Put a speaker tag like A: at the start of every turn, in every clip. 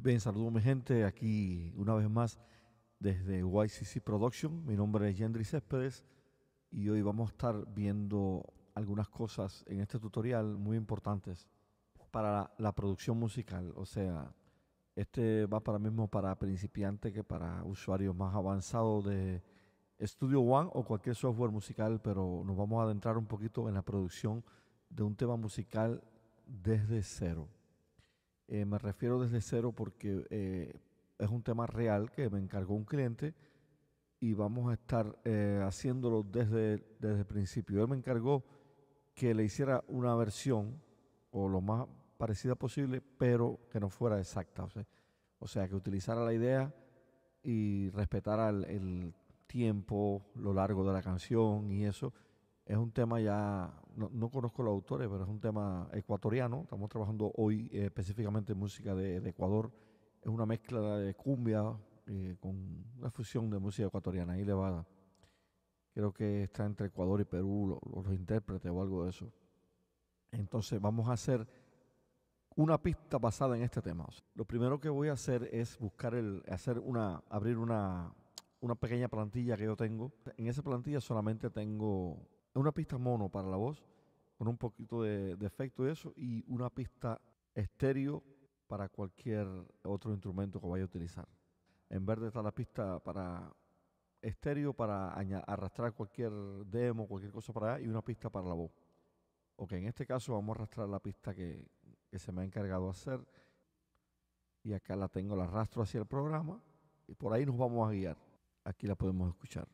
A: Bien, saludos mi gente, aquí una vez más desde YCC Production. Mi nombre es Yendry Céspedes y hoy vamos a estar viendo algunas cosas en este tutorial muy importantes para la producción musical. O sea, este va para mismo para principiantes que para usuarios más avanzados de Studio One o cualquier software musical, pero nos vamos a adentrar un poquito en la producción de un tema musical desde cero. Me refiero desde cero porque es un tema real que me encargó un cliente y vamos a estar haciéndolo desde el principio. Él me encargó que le hiciera una versión o lo más parecida posible, pero que no fuera exacta. O sea, que utilizara la idea y respetara el tiempo, lo largo de la canción y eso. Es un tema ya, no conozco los autores, pero es un tema ecuatoriano. Estamos trabajando hoy específicamente en música de Ecuador. Es una mezcla de cumbia con una fusión de música ecuatoriana. Ahí le va, creo que está entre Ecuador y Perú, los intérpretes o algo de eso. Entonces vamos a hacer una pista basada en este tema. Lo primero que voy a hacer es abrir una pequeña plantilla que yo tengo. En esa plantilla solamente tengo una pista mono para la voz, con un poquito de efecto y eso, y una pista estéreo para cualquier otro instrumento que vaya a utilizar. En verde está la pista para estéreo para arrastrar cualquier demo, cualquier cosa para allá, y una pista para la voz. Ok, en este caso vamos a arrastrar la pista que se me ha encargado hacer, y acá la tengo, la arrastro hacia el programa, y por ahí nos vamos a guiar. Aquí la podemos escuchar.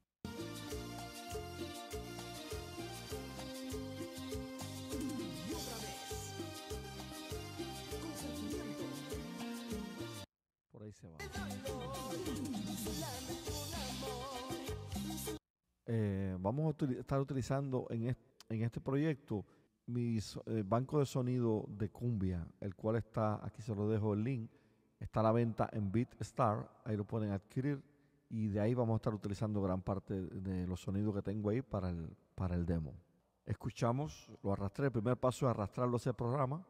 A: Por ahí se va. Vamos a estar utilizando en este proyecto mi banco de sonido de cumbia, el cual está, aquí se lo dejo el link, está a la venta en BeatStar, ahí lo pueden adquirir y de ahí vamos a estar utilizando gran parte de los sonidos que tengo ahí para el demo. Escuchamos, lo arrastré, el primer paso es arrastrarlo hacia el programa.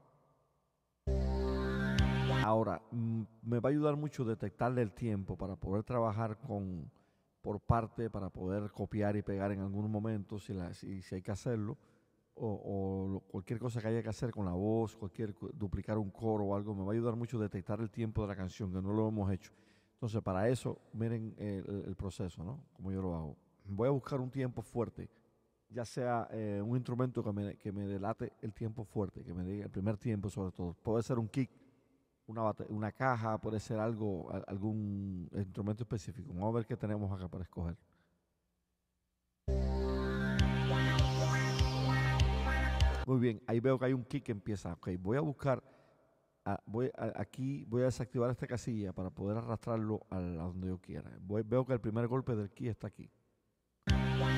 A: Ahora, me va a ayudar mucho detectarle el tiempo para poder trabajar por parte, para poder copiar y pegar en algún momento si hay que hacerlo, cualquier cosa que haya que hacer con la voz, duplicar un coro o algo, me va a ayudar mucho detectar el tiempo de la canción, que no lo hemos hecho. Entonces, para eso, miren el proceso, ¿no? Como yo lo hago. Voy a buscar un tiempo fuerte, ya sea un instrumento que me delate el tiempo fuerte, que me diga el primer tiempo sobre todo. Puede ser un kick, una caja, puede ser algún instrumento específico. Vamos a ver qué tenemos acá para escoger. Muy bien, ahí veo que hay un kick que empieza. Ok, voy a buscar, aquí voy a desactivar esta casilla para poder arrastrarlo a donde yo quiera. Veo que el primer golpe del kick está aquí. 3,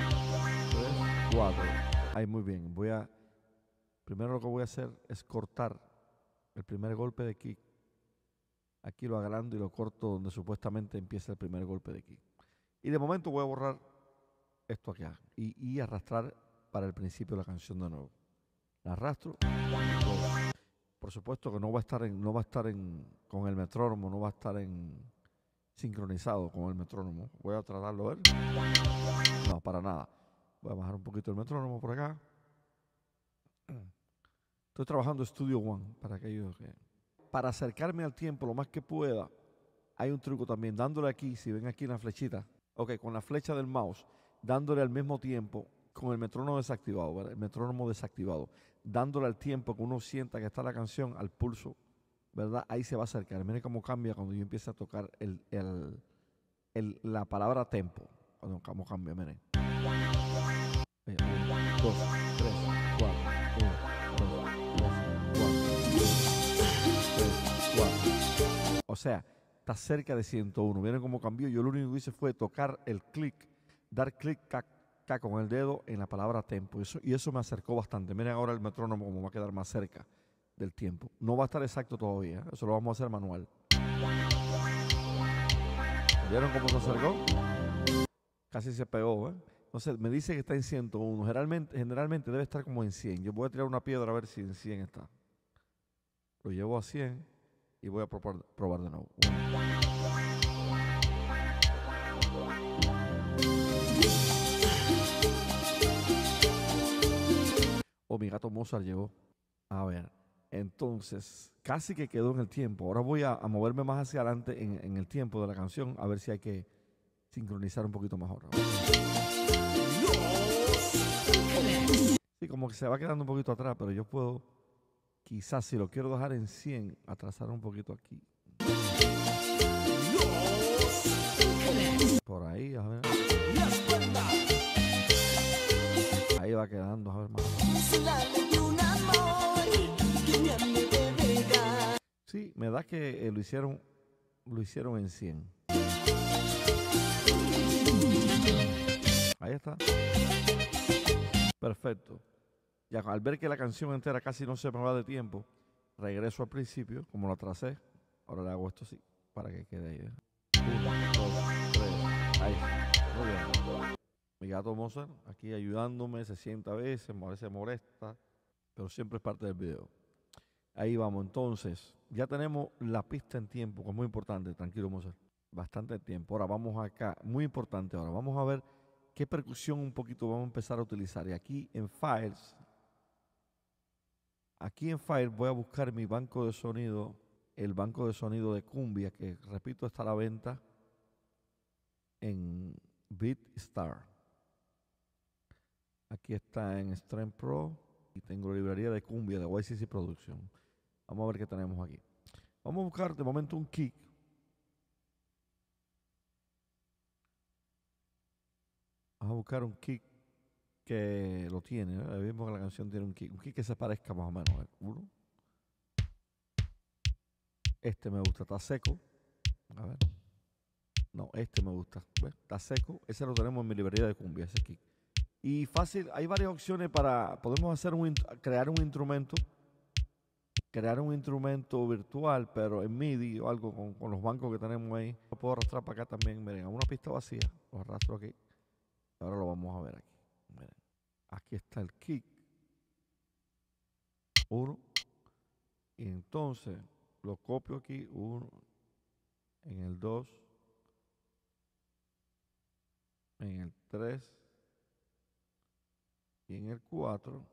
A: 4. Ahí muy bien. Primero lo que voy a hacer es cortar el primer golpe de kick. Aquí lo agrando y lo corto donde supuestamente empieza el primer golpe de kick. Y de momento voy a borrar esto aquí y arrastrar para el principio de la canción de nuevo. La arrastro. Por supuesto que no va a estar con el metrónomo, no va a estar sincronizado con el metrónomo. Voy a tratarlo a ver. No, para nada. Voy a bajar un poquito el metrónomo por acá. Estoy trabajando Studio One para aquellos que... Para acercarme al tiempo lo más que pueda, hay un truco también. Dándole aquí, si ven aquí en la flechita, ok, con la flecha del mouse, dándole al mismo tiempo, con el metrónomo desactivado, ¿verdad? El metrónomo desactivado, dándole al tiempo que uno sienta que está la canción, al pulso, ¿verdad? Ahí se va a acercar. Miren cómo cambia cuando yo empiezo a tocar la palabra tempo. Cómo cambia, miren. 1, 2, 3, 4, 1, 2, 3, 4. O sea, está cerca de 101. Miren cómo cambió. Yo lo único que hice fue tocar dar clic con el dedo en la palabra tempo. Y eso me acercó bastante. Miren ahora el metrónomo como va a quedar más cerca del tiempo. No va a estar exacto todavía. Eso lo vamos a hacer manual. ¿Vieron cómo se acercó? Casi se pegó, ¿eh? Entonces me dice que está en 101. Generalmente debe estar como en 100. Yo voy a tirar una piedra a ver si en 100 está. Lo llevo a 100. y voy a probar de nuevo. Oh, mi gato Mozart llegó. A ver, entonces, casi que quedó en el tiempo. Ahora voy a moverme más hacia adelante en el tiempo de la canción, a ver si hay que sincronizar un poquito mejor. Sí, como que se va quedando un poquito atrás, pero yo puedo, quizás si lo quiero dejar en 100, atrasar un poquito aquí. Por ahí, a ver. Ahí va quedando, a ver más. Sí, me da que lo hicieron en 100. Ahí está. Perfecto. Ya al ver que la canción entera casi no se me va de tiempo, regreso al principio, como lo atrasé. Ahora le hago esto así, para que quede ahí. 1, 2, 3. Ahí. Muy bien. Mi gato Mozart aquí ayudándome, se sienta a veces molesta, pero siempre es parte del video. Ahí vamos, entonces, ya tenemos la pista en tiempo, que es muy importante, tranquilo Mozart, bastante tiempo. Ahora vamos acá, muy importante ahora, vamos a ver qué percusión un poquito vamos a empezar a utilizar. Y aquí en Files voy a buscar mi banco de sonido, el banco de sonido de cumbia, que repito está a la venta en BeatStar. Aquí está en Stream Pro y tengo la librería de cumbia de YCC Production. Vamos a ver qué tenemos aquí. Vamos a buscar de momento un kick. Vamos a buscar un kick que lo tiene. Vimos que la canción tiene un kick que se parezca más o menos. A ver, uno. Este me gusta, está seco. A ver. No, este me gusta. ¿Ves? Está seco. Ese lo tenemos en mi librería de cumbia, ese kick. Y fácil, hay varias opciones para, podemos hacer crear un instrumento virtual, pero en MIDI o algo con los bancos que tenemos ahí. Lo puedo arrastrar para acá también, miren, a una pista vacía, lo arrastro aquí. Ahora lo vamos a ver aquí. Miren, aquí está el kick. Uno. Y entonces lo copio aquí, uno, en el 2, en el 3 y en el 4.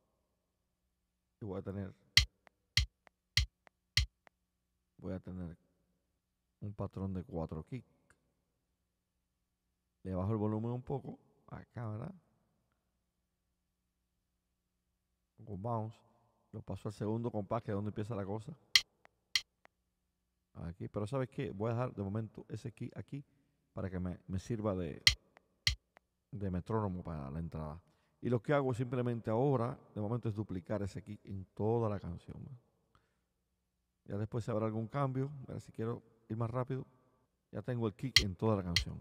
A: Y voy a tener un patrón de 4 kick. Le bajo el volumen un poco, acá, ¿verdad? Con bounce. Lo paso al segundo compás, que es donde empieza la cosa. Aquí, pero ¿sabes qué? Voy a dejar de momento ese kick aquí para que me sirva de metrónomo para la entrada. Y lo que hago simplemente ahora, de momento, es duplicar ese kick en toda la canción, ¿no? Ya después si habrá algún cambio, a ver si quiero ir más rápido, ya tengo el kick en toda la canción.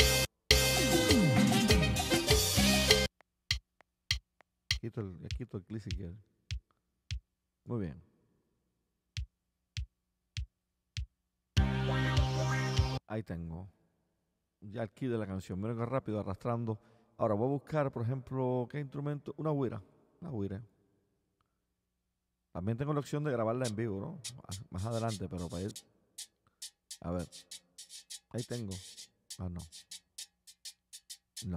A: Quito el clic si quiero. Muy bien. Ahí tengo ya el kick de la canción. Miren que rápido, arrastrando. Ahora voy a buscar, por ejemplo, ¿qué instrumento? Una güira. Una güira. También tengo la opción de grabarla en vivo, ¿no? Más adelante, pero para ir. A ver. Ahí tengo. Ah, no. No.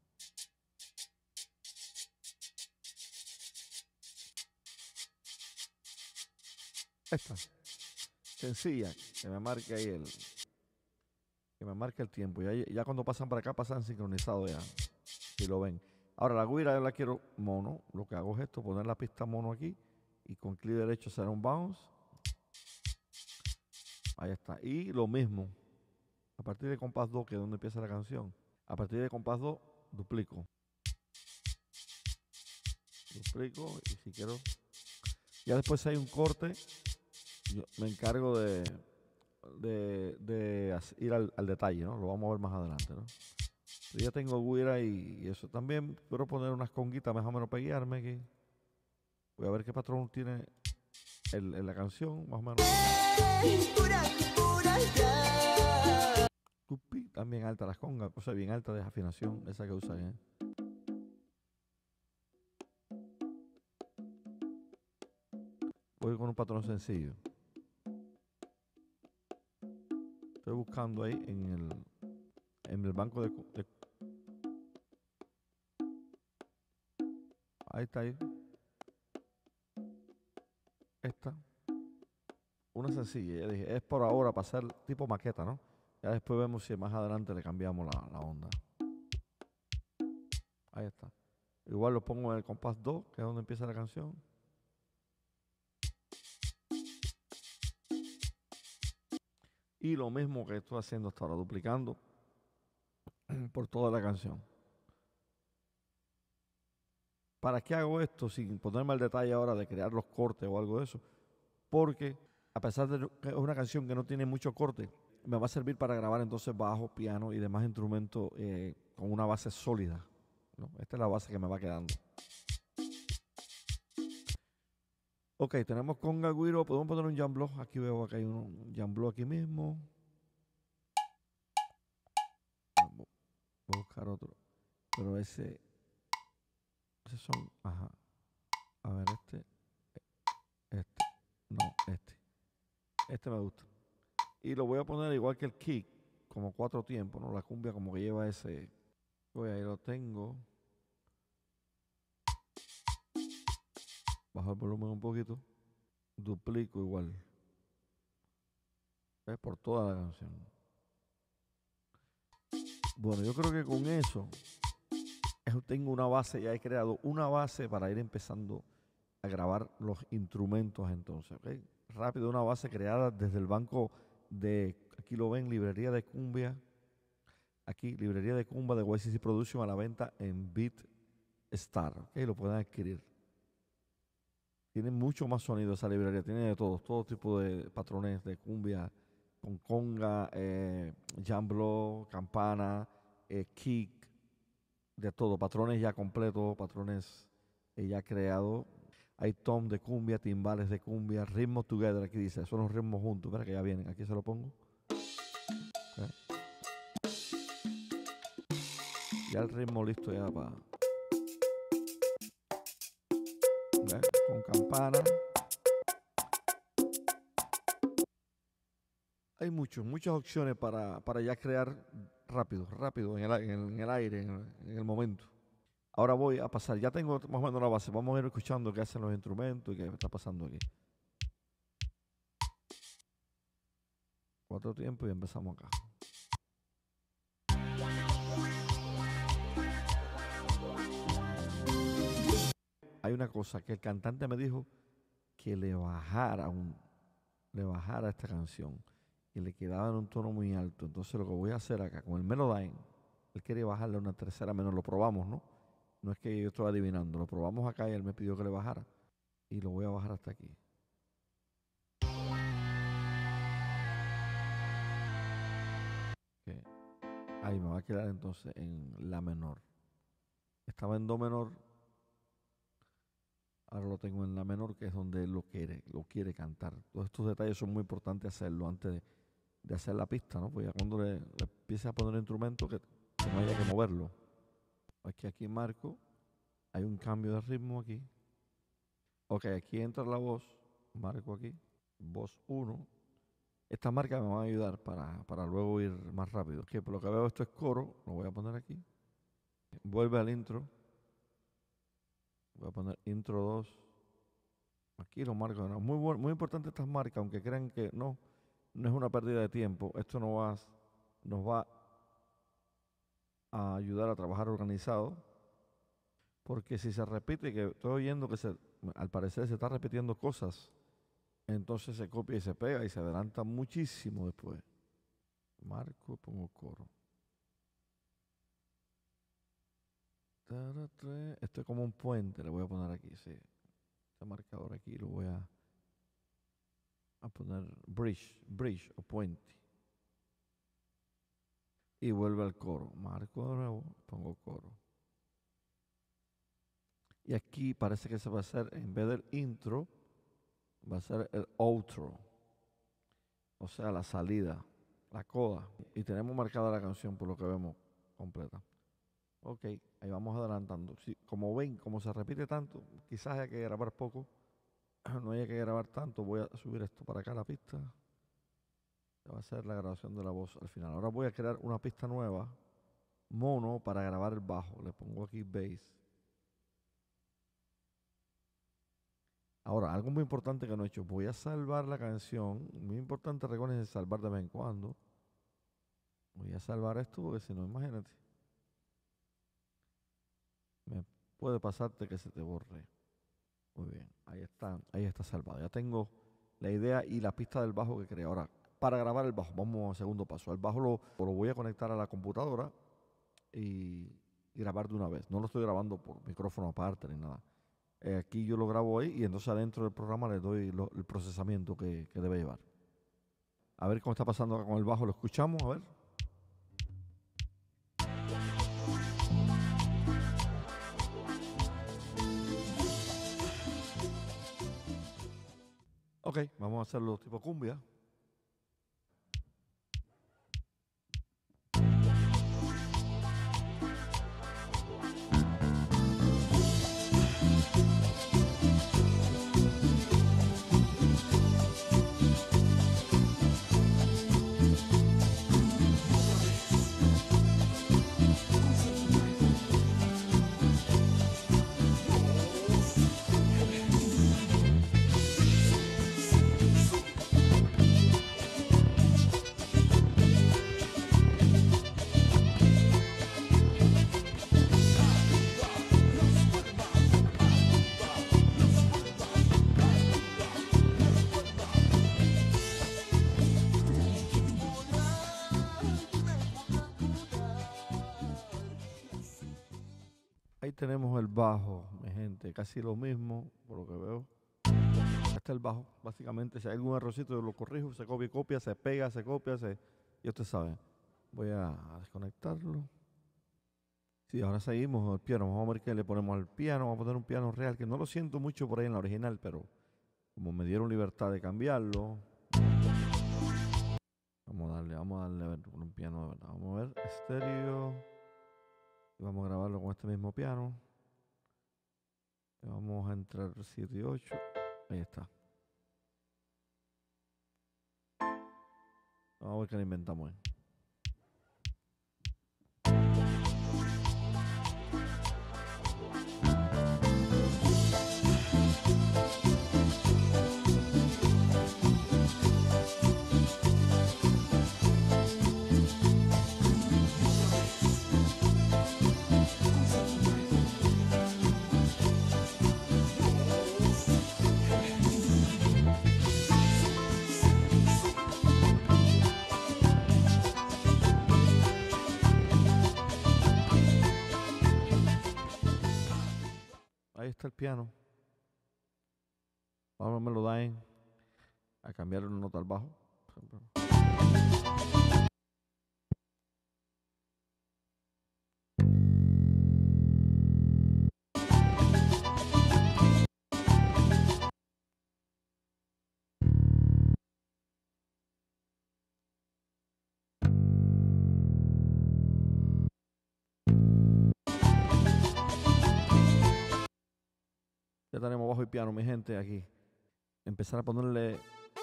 A: Esta. Sencilla. Que me marque ahí que me marque el tiempo. Ya cuando pasan para acá, pasan sincronizado ya. Si lo ven. Ahora la guira yo la quiero mono. Lo que hago es esto, poner la pista mono aquí. Y con clic derecho será un bounce. Ahí está. Y lo mismo. A partir de compás 2, que es donde empieza la canción. A partir de compás 2, duplico. Duplico. Y si quiero. Ya después hay un corte. Yo me encargo de ir al detalle, ¿no? Lo vamos a ver más adelante, ¿no? Yo ya tengo guira y eso. También quiero poner unas conguitas más o menos para guiarme aquí. Voy a ver qué patrón tiene en la canción, más o menos. También alta las congas, o sea, bien alta de afinación, esa que usan, ¿eh? Voy con un patrón sencillo. buscando ahí en el banco ahí está ahí. Esta. Una sencilla. Ya dije, es por ahora para hacer tipo maqueta, ¿no? Ya después vemos si más adelante le cambiamos la onda. Ahí está. Igual lo pongo en el compás 2, que es donde empieza la canción. Y lo mismo que estoy haciendo hasta ahora, duplicando por toda la canción. ¿Para qué hago esto sin ponerme al detalle ahora de crear los cortes o algo de eso? Porque a pesar de que es una canción que no tiene mucho corte, me va a servir para grabar entonces bajo, piano y demás instrumentos con una base sólida, ¿no? Esta es la base que me va quedando. Ok, tenemos conga, güiro, podemos poner un jam block. Aquí veo que hay un jam block aquí mismo. Voy a buscar otro. Pero ese son, ajá. A ver, no, este me gusta. Y lo voy a poner igual que el kick, como 4 tiempos, ¿no? La cumbia como que lleva ese. Voy ahí lo tengo. Bajo el volumen un poquito. Duplico igual. Es por toda la canción. Bueno, yo creo que con eso tengo una base, ya he creado una base para ir empezando a grabar los instrumentos entonces, ¿ok? Rápido, una base creada desde el banco de, aquí lo ven, librería de cumbia. Aquí, librería de cumbia de YCC Production a la venta en BeatStar, ¿ok? Lo pueden adquirir. Tiene mucho más sonido esa librería, tiene de todo tipo de patrones de cumbia, con conga, jamblo, campana, kick, de todo, patrones ya completos, patrones ya creados. Hay tom de cumbia, timbales de cumbia, ritmos together, aquí dice, son los ritmos juntos, espera que ya vienen, aquí se lo pongo. Ya el ritmo listo ya para... Con campana. Hay muchas opciones para ya crear rápido, en el aire, en el momento. Ahora voy a pasar, ya tengo más o menos la base, vamos a ir escuchando qué hacen los instrumentos y qué está pasando aquí. 4 tiempos y empezamos acá. Hay una cosa que el cantante me dijo que le bajara esta canción, que le quedaba en un tono muy alto. Entonces lo que voy a hacer acá con el Melodyne, él quería bajarle una tercera menor, lo probamos, ¿no? No es que yo estoy adivinando, lo probamos acá y él me pidió que le bajara. Y lo voy a bajar hasta aquí. Okay. Ahí me va a quedar entonces en la menor. Estaba en do menor, ahora lo tengo en la menor, que es donde él lo quiere cantar. Todos estos detalles son muy importantes hacerlo antes de hacer la pista, ¿no? Pues ya cuando le empiece a poner el instrumento, que no haya que moverlo. Aquí marco, hay un cambio de ritmo aquí. Ok, aquí entra la voz, marco aquí, voz 1. Esta marca me va a ayudar para luego ir más rápido. Que por lo que veo esto es coro, lo voy a poner aquí. Vuelve al intro. Voy a poner intro 2. Aquí lo marco. No. Muy importante estas marcas, aunque crean que no es una pérdida de tiempo. Esto nos va a ayudar a trabajar organizado. Porque si se repite, que estoy oyendo que al parecer se está repitiendo cosas, entonces se copia y se pega y se adelanta muchísimo después. Marco, pongo coro. Esto es como un puente, le voy a poner aquí, sí. Este marcador aquí lo voy a poner bridge o puente. Y vuelve al coro. Marco de nuevo, pongo coro. Y aquí parece que se va a hacer, en vez del intro, va a ser el outro. O sea, la salida, la coda. Y tenemos marcada la canción por lo que vemos completa. Ok, ahí vamos adelantando. Sí, como ven, como se repite tanto, quizás haya que grabar poco. No haya que grabar tanto. Voy a subir esto para acá a la pista. Va a ser la grabación de la voz al final. Ahora voy a crear una pista nueva, mono, para grabar el bajo. Le pongo aquí bass. Ahora, algo muy importante que no he hecho. Voy a salvar la canción. Muy importante, recuerden salvar de vez en cuando. Voy a salvar esto porque si no, imagínate. Me puede pasarte que se te borre. Muy bien, ahí está salvado. Ya tengo la idea y la pista del bajo que creé. Ahora, para grabar el bajo, vamos al segundo paso. El bajo lo voy a conectar a la computadora y grabar de una vez. No lo estoy grabando por micrófono aparte ni nada. Aquí yo lo grabo ahí y entonces adentro del programa le doy el procesamiento que debe llevar. A ver cómo está pasando acá con el bajo. Lo escuchamos, a ver. Ok, vamos a hacerlo tipo cumbia. Ahí tenemos el bajo, mi gente, casi lo mismo, por lo que veo. Este es el bajo, básicamente. Si hay algún errorcito, yo lo corrijo, se copia, se pega, se copia, y usted sabe. Voy a desconectarlo. Sí, ahora seguimos el piano. Vamos a ver qué le ponemos al piano. Vamos a poner un piano real, que no lo siento mucho por ahí en la original, pero como me dieron libertad de cambiarlo, vamos a darle a ver con un piano de verdad. Vamos a ver, estéreo. Y vamos a grabarlo con este mismo piano. Y vamos a entrar 7 y 8. Ahí está. Vamos a ver qué le inventamos ahí. Ahí está el piano. Vamos a melodía a cambiarle una nota al bajo. Ya tenemos bajo y piano, mi gente, aquí. Empezar a ponerle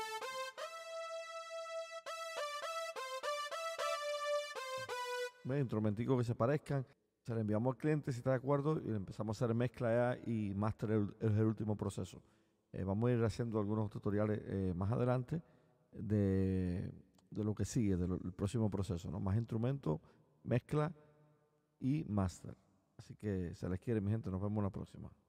A: instrumenticos que se parezcan. Se le enviamos al cliente si está de acuerdo y le empezamos a hacer mezcla ya y master es el último proceso. Vamos a ir haciendo algunos tutoriales más adelante de lo que sigue, del próximo proceso, ¿no? Más instrumentos, mezcla y master. Así que se les quiere, mi gente. Nos vemos la próxima.